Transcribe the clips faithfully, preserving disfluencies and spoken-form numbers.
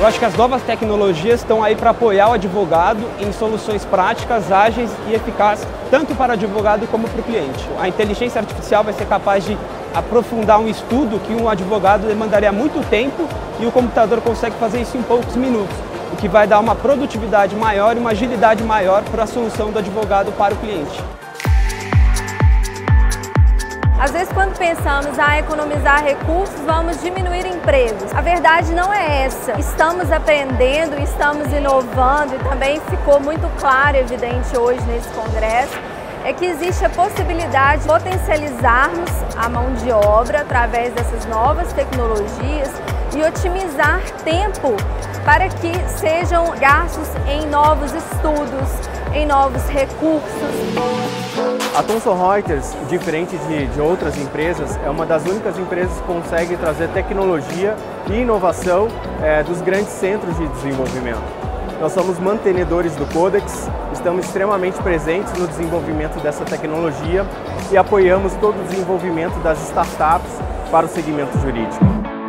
acho que as novas tecnologias estão aí para apoiar o advogado em soluções práticas, ágeis e eficazes, tanto para o advogado como para o cliente. A inteligência artificial vai ser capaz de aprofundar um estudo que um advogado demandaria muito tempo e o computador consegue fazer isso em poucos minutos, o que vai dar uma produtividade maior e uma agilidade maior para a solução do advogado para o cliente. Às vezes, quando pensamos a economizar recursos, vamos diminuir empregos. A verdade não é essa. Estamos aprendendo, estamos inovando e também ficou muito claro e evidente hoje nesse congresso, é que existe a possibilidade de potencializarmos a mão de obra através dessas novas tecnologias e otimizar tempo para que sejam gastos em novos estudos, em novos recursos. A Thomson Reuters, diferente de, de outras empresas, é uma das únicas empresas que consegue trazer tecnologia e inovação é, dos grandes centros de desenvolvimento. Nós somos mantenedores do Codex, estamos extremamente presentes no desenvolvimento dessa tecnologia e apoiamos todo o desenvolvimento das startups para o segmento jurídico.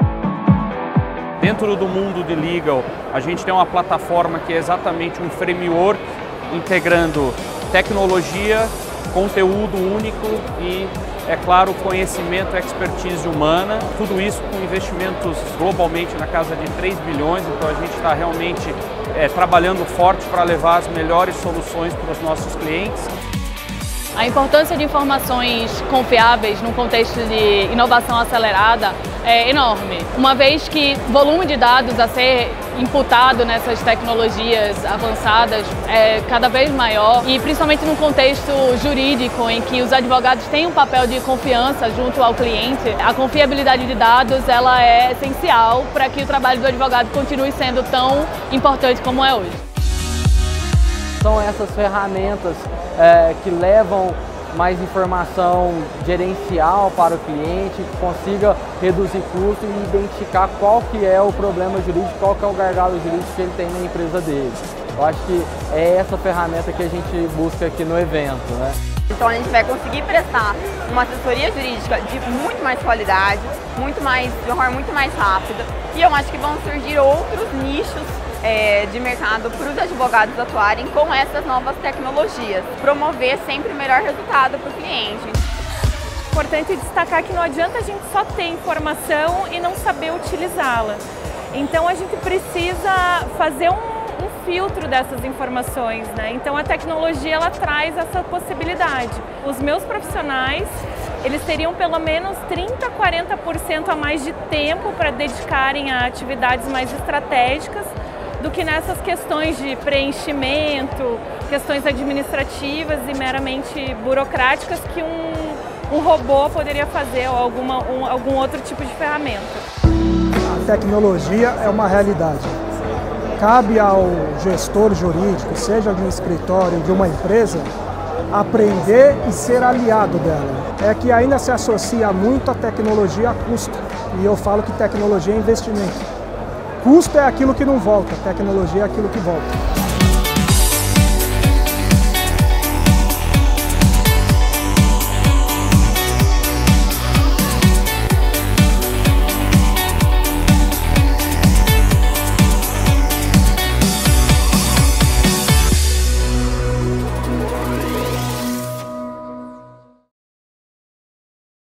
Dentro do mundo de legal, a gente tem uma plataforma que é exatamente um framework integrando tecnologia, conteúdo único e, é claro, conhecimento, expertise humana. Tudo isso com investimentos globalmente na casa de três bilhões, então a gente está realmente é, trabalhando forte para levar as melhores soluções para os nossos clientes. A importância de informações confiáveis num contexto de inovação acelerada é enorme, uma vez que o volume de dados a ser imputado nessas tecnologias avançadas é cada vez maior e principalmente num contexto jurídico em que os advogados têm um papel de confiança junto ao cliente, a confiabilidade de dados ela é essencial para que o trabalho do advogado continue sendo tão importante como é hoje. São essas ferramentas é, que levam mais informação gerencial para o cliente, que consiga reduzir custo e identificar qual que é o problema jurídico, qual que é o gargalo jurídico que ele tem na empresa dele. Eu acho que é essa ferramenta que a gente busca aqui no evento, né? Então a gente vai conseguir prestar uma assessoria jurídica de muito mais qualidade, muito mais, de uma forma muito mais rápida, e eu acho que vão surgir outros nichos É, de mercado para os advogados atuarem com essas novas tecnologias, promover sempre o melhor resultado para o cliente. Importante destacar que não adianta a gente só ter informação e não saber utilizá-la. Então a gente precisa fazer um, um filtro dessas informações, né? Então a tecnologia ela traz essa possibilidade. Os meus profissionais eles teriam pelo menos trinta, quarenta por cento a mais de tempo para dedicarem a atividades mais estratégicas do que nessas questões de preenchimento, questões administrativas e meramente burocráticas que um, um robô poderia fazer ou alguma, um, algum outro tipo de ferramenta. A tecnologia é uma realidade. Cabe ao gestor jurídico, seja de um escritório, de uma empresa, aprender e ser aliado dela. É que ainda se associa muito a tecnologia a custo. E eu falo que tecnologia é investimento. Custo é aquilo que não volta, tecnologia é aquilo que volta.